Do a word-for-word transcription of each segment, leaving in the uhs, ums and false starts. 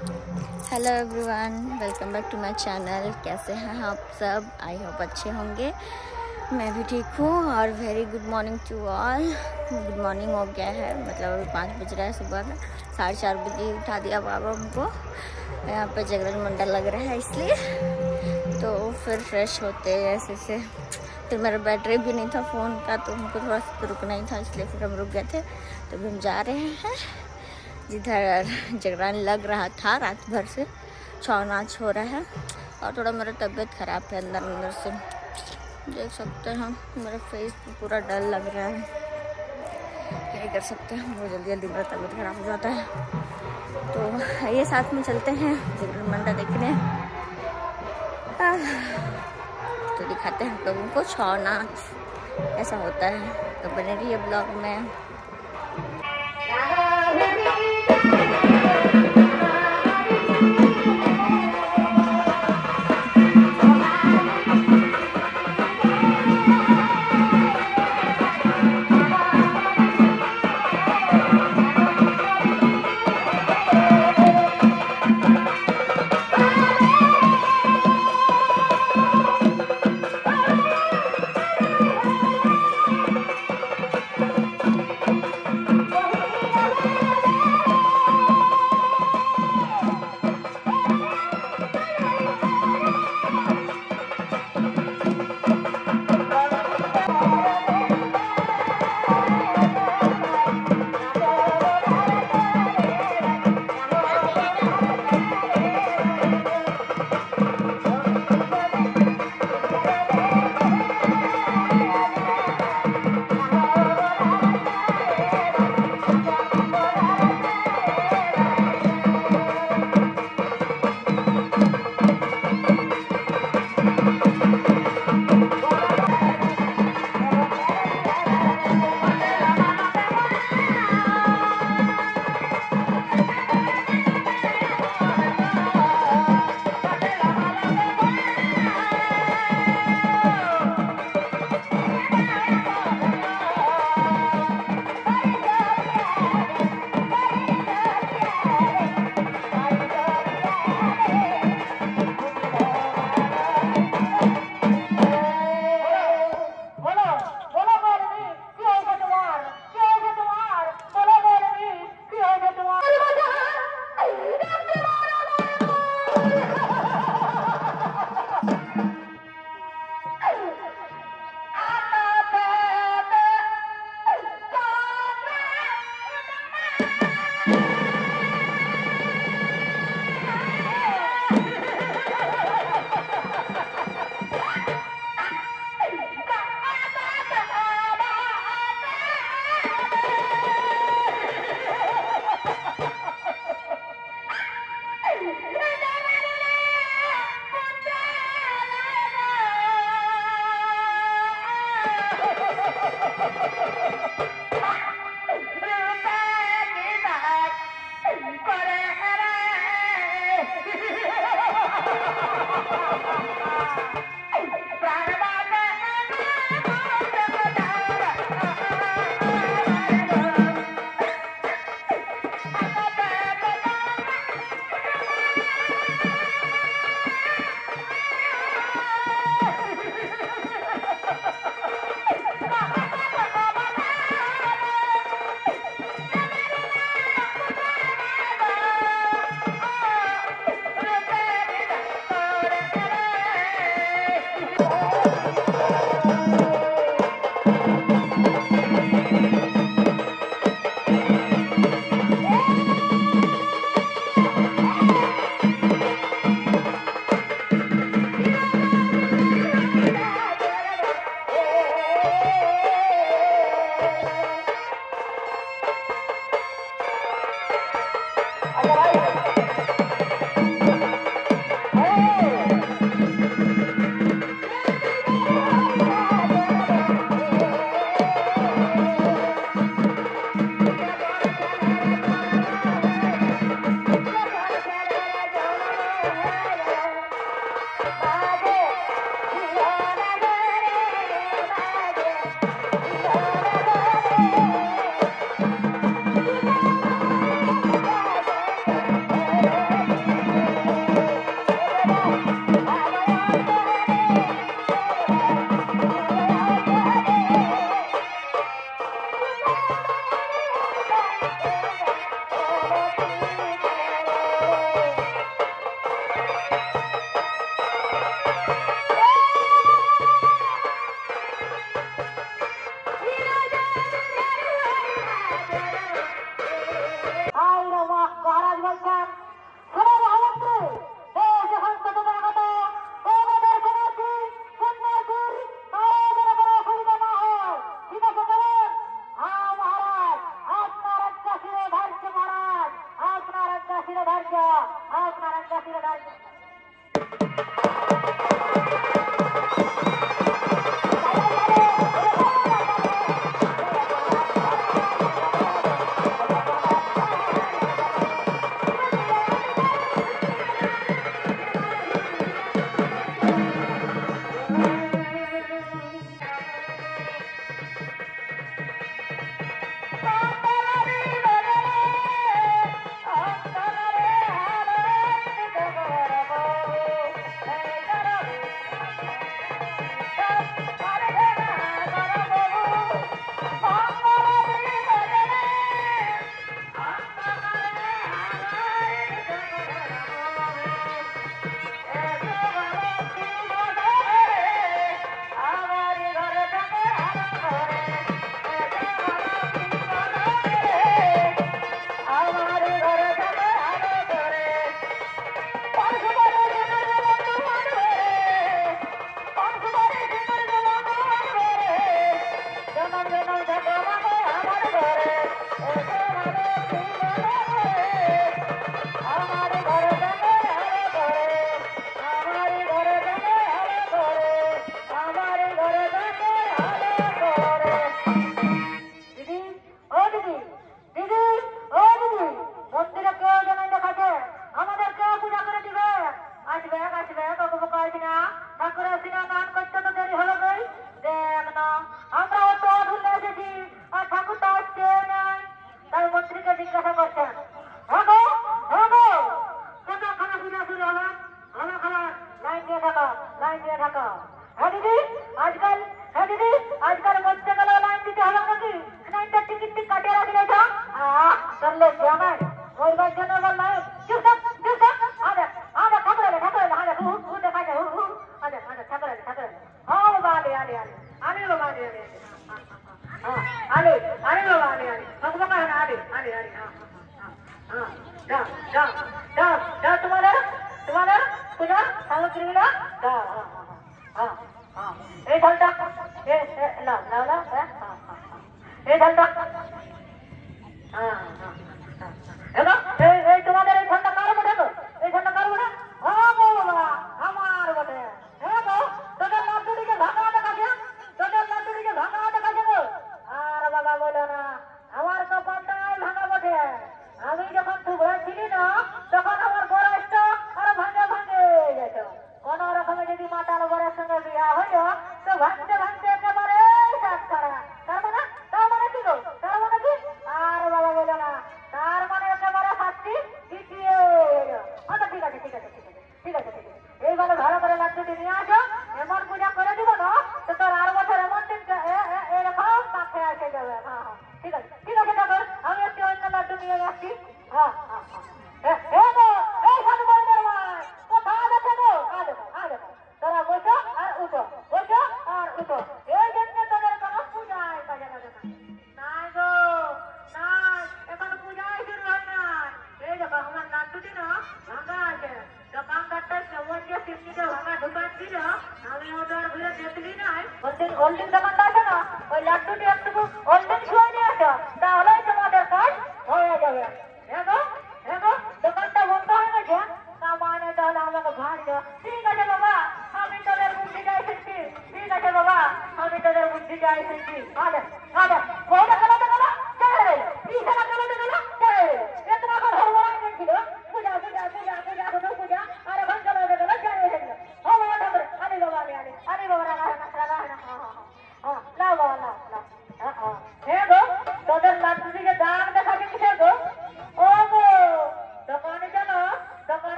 Hello everyone, welcome back to my channel. कैसे हैं आप सब? आई होप अच्छे होंगे। मैं भी ठीक हूँ और very good morning to all. Good morning हो गया है, मतलब अभी पाँच बज रहा है सुबह का। साढ़े चार बजे उठा दिया बाबा हमको। यहाँ पे जागरण मंडल लग रहा है इसलिए, तो फिर फ्रेश होते ऐसे से। फिर मेरा बैटरी भी नहीं था फ़ोन का, तो हमको थोड़ा सा रुकना ही था, इसलिए फिर हम रुक गए थे। तो अभी हम जा रहे हैं जिधर जागरण लग रहा था। रात भर से छाव नाच हो रहा है और थोड़ा मेरा तबीयत ख़राब है अंदर अंदर से, देख सकते हैं। मेरा फेस भी पूरा डल लग रहा है, क्या कर सकते हैं, बहुत जल्दी जल्दी मेरा तबीयत ख़राब हो जाता है। तो ये साथ में चलते हैं जागरण मंडल देखने, तो दिखाते हैं हम लोगों को छाव नाच ऐसा होता है। तो बने रहिए ब्लॉग में। আপনারা কাছে দাঁড়িয়ে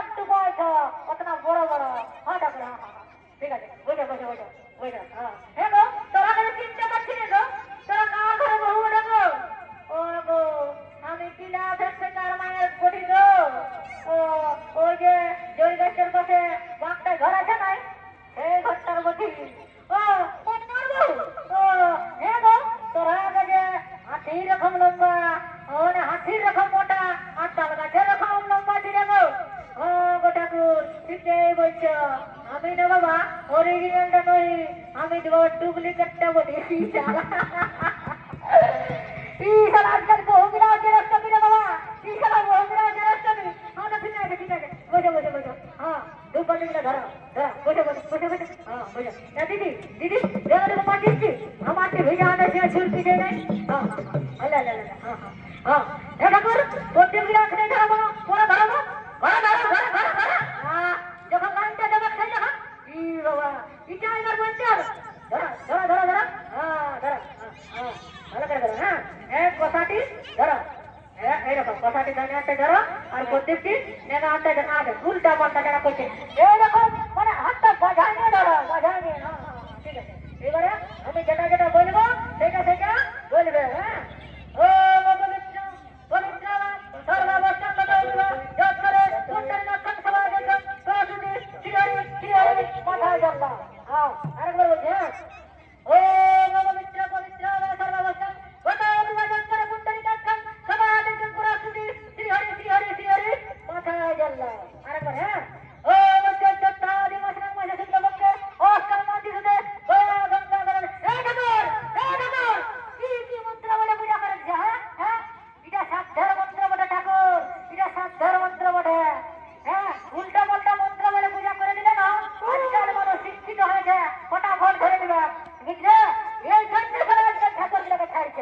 ঠিক আছে, ওইটা বসে ওইটা ওইটা হ্যাঁ হ্যাঁ আমি দেব ডুপ্লিকেটটা বলি শালা ই শালা আজকাল বহুগুলা জেরক্স কপি রে বাবা ই শালা বহুগুলা জেরক্স কপি হ্যাঁ ঠিক আছে ঠিক আছে বসে বসে বসে হ্যাঁ দু পাতিগুলা ধরো ধরো বসে বসে বসে বসে হ্যাঁ বসে এ দিদি দিদি দেখো দেখো পাঠিয়েছি আমার কি ভেজা আনা সে ছুলকি দেয় নাই হ্যাঁ হ্যাঁ আল্লাহ আল্লাহ হ্যাঁ হ্যাঁ হ্যাঁ এ ঠাকুর প্রত্যেকগুলা এখানে ধরো পুরো ধরো ধরো ধরো ধরো ধরো ধরো হ্যাঁ যখন লাইনটা যাবে খাই যখন ই বাবা ইটা এবার বলতে হবে ধরো ধরো ধরো ধরো হ্যাঁ ধরো হ্যাঁ ভালো করে ধরো হ্যাঁ এক কষাটি ধরো এইরকম কষাটি ডানে হাতে ধরো আর প্রত্যেকটি নেগা হাতে আগে উল্টা পাল্টা যারা করছে এইরকম মানে হাতটা বাজায় নিয়ে ধরো বাজায় নিয়ে হ্যাঁ হ্যাঁ ঠিক আছে এবারে আমি যেটা যেটা বলবো সেটা সেটা বলবে হ্যাঁ ও পবিত্র পবিত্র সর্বাবস্থা দৌড় যত করে সুন্দর লক্ষণ সভা দেখুন প্রসুতি শিরারি শিরারি মাথায় জল্লা হ্যাঁ আরেকবার বলছি হ্যাঁ ও পবিত্র পবিত্র সর্বাবস্থা গত বিভাজন করে পুণ্ডরী কাক্ষণ সভা দেখুন প্রসুতি শিরারি শিরারি শিরারি মাথায় জল্লা আরেকবার হ্যাঁ ও মধ্যস্থা দিবসনাং মাসে শুক্লপক্ষে অস্কার মাটি সুদে গয়া গঙ্গা গরণ এই ঠাকুর এই ঠাকুর কি কি মন্ত্র বলে পূজা করেন হ্যাঁ হ্যাঁ এটা সাধ্যের মন্ত্র বটে ঠাকুর এটা সাধ্যের মন্ত্র বটে হ্যাঁ উল্টা পাল্টা মন্ত্র বলে পূজা করে দিলে না আজকাল মানুষ শিক্ষিত হয়েছে ফটাফট ধরে দিবে বুঝলে এই জন্য সবাই আজকাল ঠাকুরগুলোকে ছাড়ছে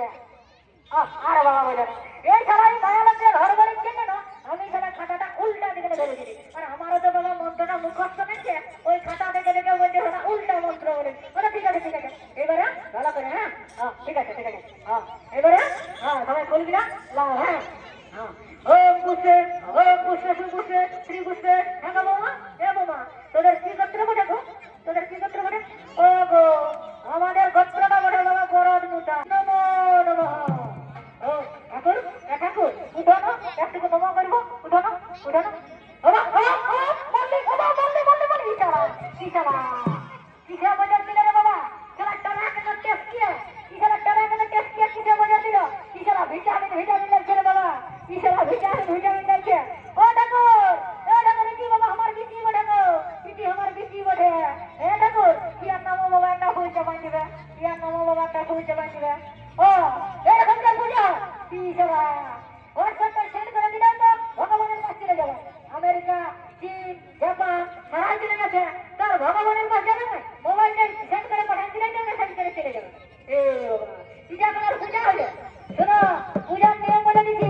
আর বাবা বলে এই সবাই মায়া লাগছে ঘর বাড়ির জন্য না আমি সেটা খাতাটা উল্টা দিকে ধরে দিই আর আমারও তো বাবা মন্ত্রটা মুখস্থ নিচ্ছে ওই খাতা থেকে দেখে বলছে সেটা উল্টা মন্ত্র বলে ওটা ঠিক আছে ঠিক আছে এবারে ভালো করে হ্যাঁ হ্যাঁ ঠিক আছে ঠিক আছে হ্যাঁ এবারে হ্যাঁ সবাই বলবি না লাও হ্যাঁ হ্যাঁ ওম পুষ্পে ওম পুষ্পে সুপুষ্পে শ্রী পুষ্পে হ্যাঁ গো বাবা এ বাবা তোদের কি গোত্র বটে গো তোদের কি গোত্র বটে ও গো আমাদের গোত্রটা বটে বাবা বরদ মুটা নমো নমঃ ও ঠাকুর এ ঠাকুর উঠো না একটু নমো করবো উঠো না উঠো না ওবা ওবা ওবা বললি ওবা বললি বললি বললি ইশারা ইশারা কিসে বাজার দিলে রে বাবা চলা টানা কেন টেস্ট কিয়া ইশারা টানা কেন টেস্ট কিয়া কিসে বাজার দিল ইশারা ভিটামিন ভিটামিন লাগছে রে বাবা ইশারা ভিটামিন ভিটামিন লাগছে ও ঠাকুর এ ঠাকুর কি বাবা আমার বিটি বটে গো বিটি আমার বিটি বটে এ ঠাকুর কি আর নাম বাবা একটা হইতে বাঁধিবে কি আর নাম বাবা একটা হইতে বাঁধিবে ও এরকম কে বুঝা ইশারা ওর সাথে সেট করে দিলাম তো ভগবানের কাছে চলে যাবে আমেরিকা চীন জাপান সারা চলে গেছে তার ভগবানের কাছে যাবে না মোবাইলটা সেট করে পাঠান দিলে তো সেট করে চলে যাবে এ বাবা পূজা করার পূজা হলো শোনো পূজার নিয়ম বলে দিছি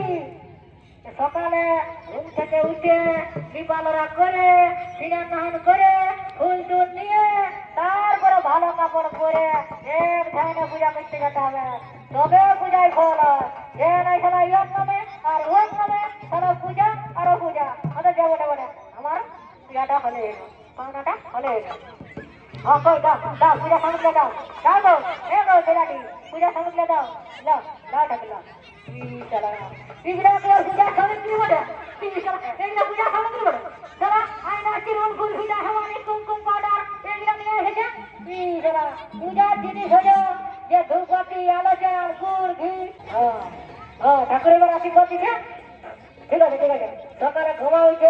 সকালে ঘুম থেকে উঠে দীপালরা করে স্নান করে ফুল টুল নিয়ে তারপরে ভালো কাপড় পরে এক ধ্যানে পূজা করতে যেতে হবে তবে পূজায় ফল যে নাই খেলা ইয়ার নামে আর ওর নামে তারা পূজা আরো পূজা ওদের যাবো বলে আমার পূজাটা হলে পাওনাটা হলে হ্যাঁ কই দাও দাও পূজা সামগ্রী দাও দাও গো এ গো বেলাটি পূজা সামগ্রী দাও দাও দাও ঠাকুর দাও চলো এইগুলা পূজা সামগ্রী বলে এইগুলা পূজা সামগ্রী বলে চলো আয়না চিরুন ফুল ভিজা হেওয়ানি কুমকুম পাউডার এগুলা নিয়ে এসেছে এই চলো পূজার জিনিস হলো যে ধূপকাঠি আলো চাল গুড় ঘি হ্যাঁ হ্যাঁ ঠাকুর এবার আশীর্বাদ দিচ্ছে ঠিক আছে ঠিক আছে সকালে ঘুমা উঠে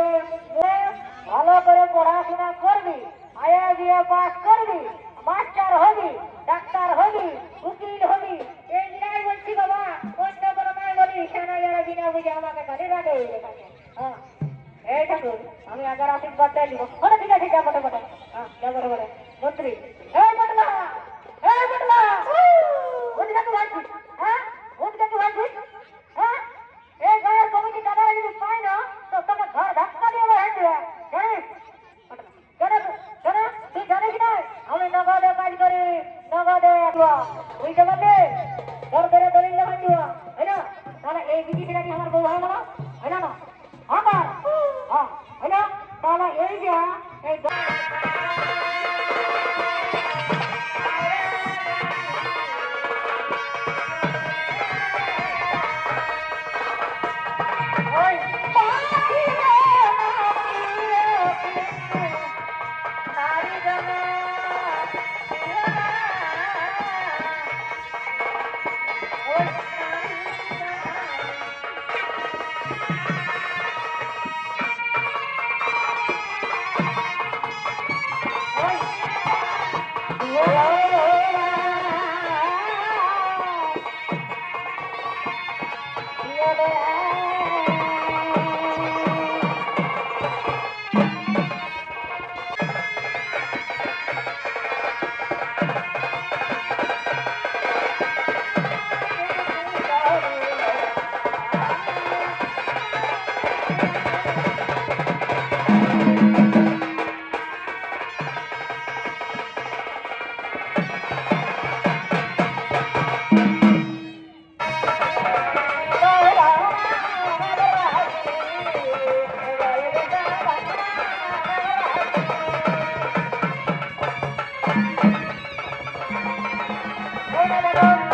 ভালো করে পড়াশোনা করবি আয়া দিয়ে পাস করবি মাস্টার হবি ডাক্তার হবি উকিল হবি এইগুলাই বলছি বাবা অন্য কোনো নাই বলি কেন যারা বিনা বুঝে আমাকে খালি রাখে হ্যাঁ এই ঠাকুর আমি আগার আশীর্বাদ দিয়ে দিব বলে ঠিক আছে যা বটে বটে হ্যাঁ যা বটে বটে মন্ত্রী এই বটলা এই বটলা ওদিকে তো ভাবছি হ্যাঁ ওদিকে তো ভাবছি হ্যাঁ এই গায়ের কমিটি দাদারা যদি পাই না তো তোকে ঘর ধাক্কা দিয়ে বের দিবে জানিস জানিস জানিস তুই জানিস না আমি নগদে কাজ করি নগদে বুঝতে পারলি ঘর ধরে দলিল লেখান দিব হয় না তাহলে এই বিটিটা কি আমার বউ হয় না হয় না না আমার হ্যাঁ হয় না তাহলে এই যে এই मेरा